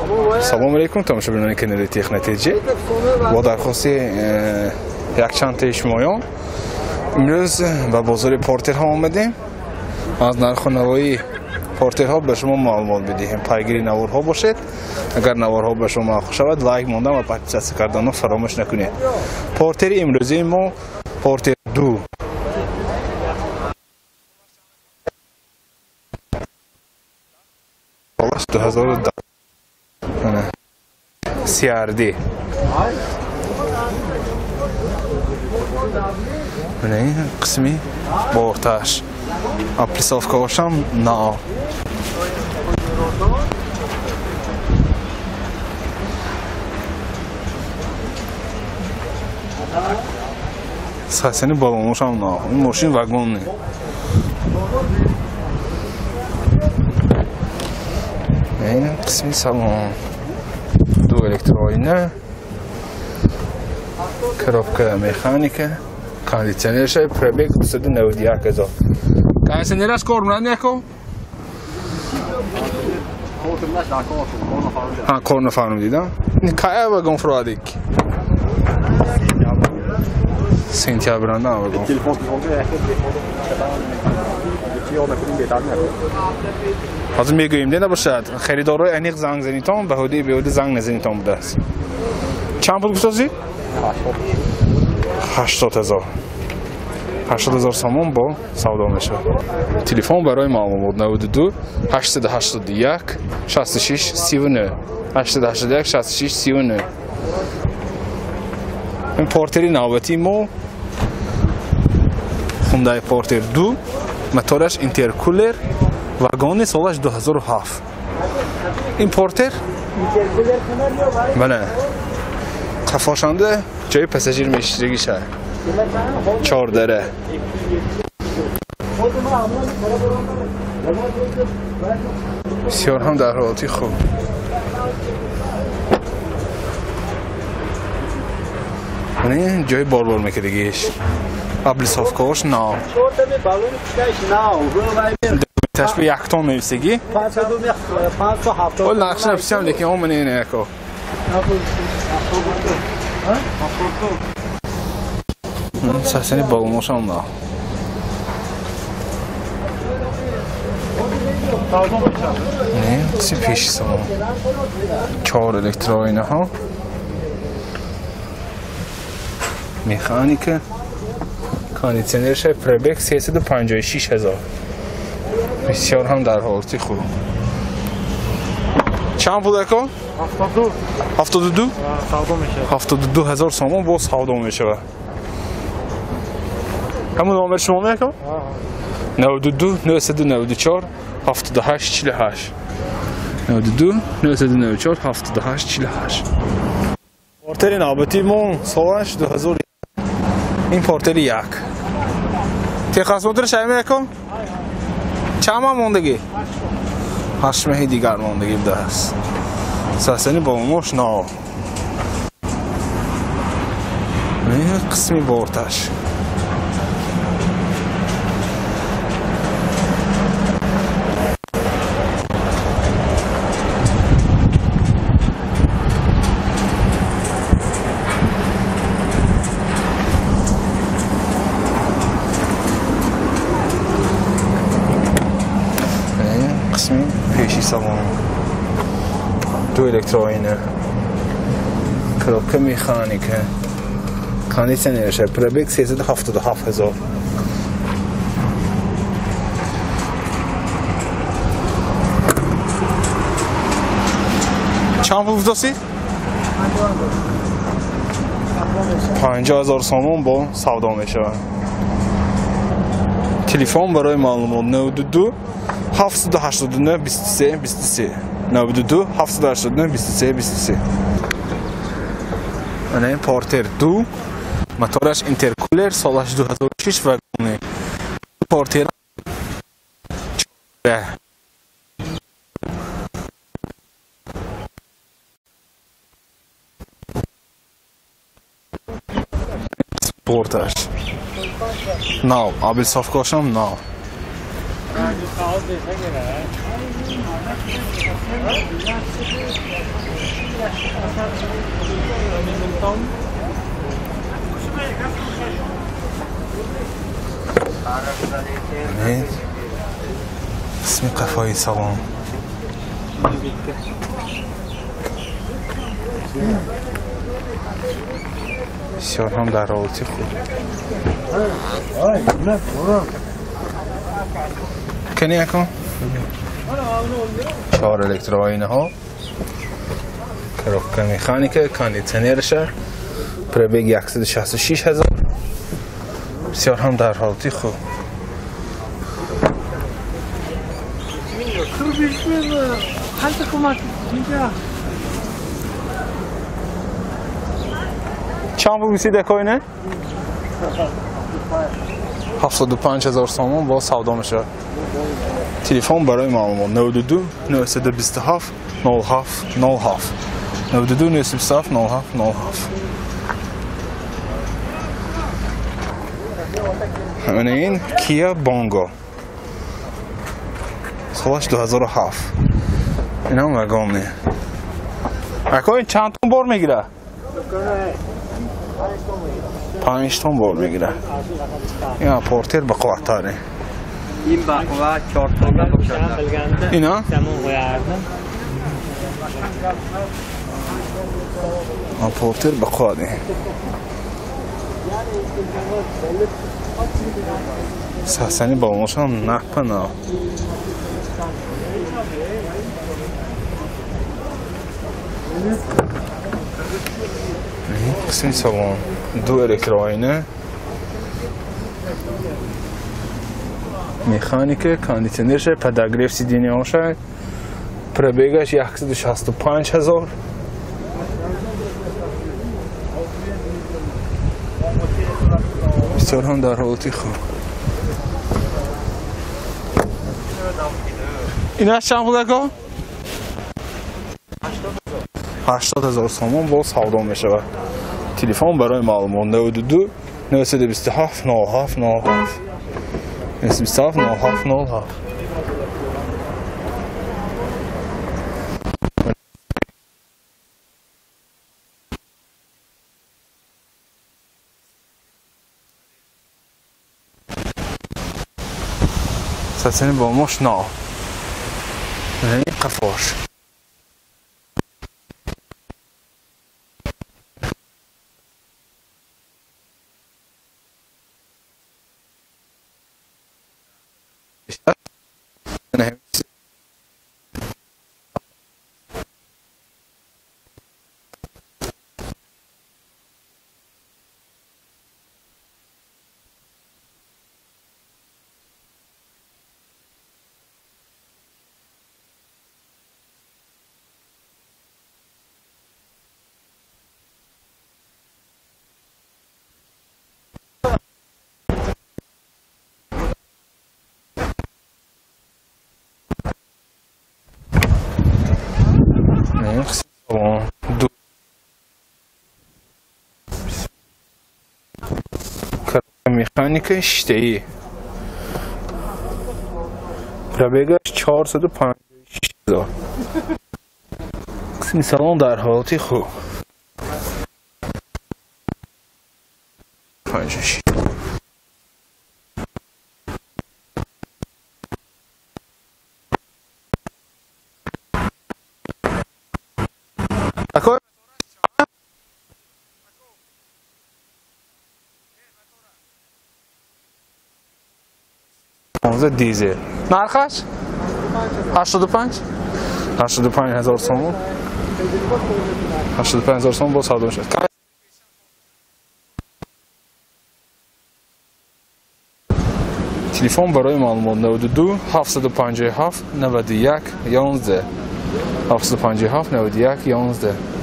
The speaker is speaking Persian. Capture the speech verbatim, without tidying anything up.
سلام علیکم تماشاگران کانال تیخ نتیجه با درخواست یک چند تا شمایان امروز به بازار پورترها آمدیم از نرخ و نوای پورترها به شما معلومات بدهیم پیگیری نوارها باشید اگر نوارها به شما خوش شود لایک ماندن و پادکست کردن رو فراموش نکنید پورتر امروزی ما پورتر دو دو هزار و ده سی آر دی این قسمی بورتاش اپلیسافکاش هم نه ساسنی بالونش هم نه این ماشین واگن نه این قسمی سالن دو الکترونیک коробка механика кондиционер шай пробег دویست و نود و یک هزار кондиционерش کار می‌کنه یکو ها کار نفهمیدم این کایا واگن فرادیک سنتیابر نه واگن حاضر میگوییم دیده باشد خریدارای انیق زنگ زنیتان به هودی به هودی زنگ نزنیتان بوده است چند بود گفتازی؟ هشتاد هزار هشتاد هزار سامان با سودا میشه تلفن برای معلومات نود و دو هشتصد و هشتاد و یک شصت و شش سی و نه هشتصد و هشتاد و یک شصت و شش سی و نه این پورتری نوبتی ما خوندای پورتر دو موتورش اینترکولر واگن سالش دو هزار و هفت این پورتر بله قفاشانده جای پساژیر میشترگی شد چهار دره بسیار هم در حالتی خوب این جای بار بار میکردگیش ابلیسافکاش نه تشبه یک تون میوسگی اول نقش نفسیم لیکن هم من اینه اکو ساسنی بالونش هم نه نه سی پیش سامان چهار الکترونیک ها مکانیک کاندیشنرش پربک سیصد و پنجاه و شش هزار بسیار هم در حالتی خوب چند بوده که؟ هفتاد و دو هفتاد و دو؟ سودا میشه هفتاد و دو هزار سامان باز سودا میشه همون نامبر شما میکن؟ نود و دو نهصد و نود و چهار هفتاد و هشت چهل و هشت نود و دو نهصد و نود و چهار هفتاد و هشت چهل و هشت پورتر نوبتی مون سالش دو هزار این پورتر یک تخصص شای میکن؟ چند ماه موندگی؟ هشت ماه دیگر موندگی بوده است ساسنی با موش نه این قسمی بورتاش پیشی سامان دو الکترونیک کروبکه مکانیکه کاندیشنرش پربک سیصد و هفتاد و هفت هزار چند بود دستی؟ پنجاه هزار سامان با سودا میشه تلفن برای معلومات نود و دو هفتصد و هشتاد و نه بیست و سه بیست و سه نود و دو هفتصد و هشتاد و نه بیست و سه بیست و سه این پورتر دو موتورش اینترکولر سالش دو هزار و شش واگن پورتر پورتاش نه آبل صاف کاشم نه اسمی قفایی سلام بسیار هم در حالتی خوب کنی اکن چهار الکترو ها کروکه میخانیکه کاندیشنرشه پربیگ صد و شصت و شش هزار بسیار هم در حالتی خوب چند بود بیسی دکوینه؟ هفتاد و پنج هزار سامان با سودا میشه تلفن برای معلومات نود و دو نهصد و بیست و هفت نود و هفت نود و هفت نود و دو نهصد و بیست و هفت نود و هفت نود و هفت همین این کیا بانگو سالش دو هزار و هفت این هم وگانه اکو این چند تون بار میگیره؟ پنج تون بار میگیره این اپورتر به قوتاره این با قوت چهار تون بکشنده اینا؟ اپورتر به قواده سحسنی با موشان نپنه قسمی سوان دو الکترواینه میخانیکه کاندیشنرشه پداگریف سیدینی هاشه پربیگش صد و شصت و پنج هزار بسیار هم در حالتی خوب این از چند بوده که؟ هشتاد هزار سامان با سودا میشه تلفن برای معلومات نود و دو نهصد و بیست و هفت نود و هفت نود و هفت نهصد و بیست و هفت نود و هفت نود و هفت سسنی با ماش نه این قفاش دو مکانیک اشتهی پربیگش چهارصد و پنجاه و شش هزار قسمی سالن در حالتی خوب پنجاه و شش دیزل نرخش هشتاد و پنج هشتاد و پنج هزار سوم هشتاد و پنج هزار سوم با سودا میشه تلفن برای معلومات نود و دو هفتصد و پنجاه و هفت نود و یک یازده هفتصد و پنجاه و هفت نود و یک یازده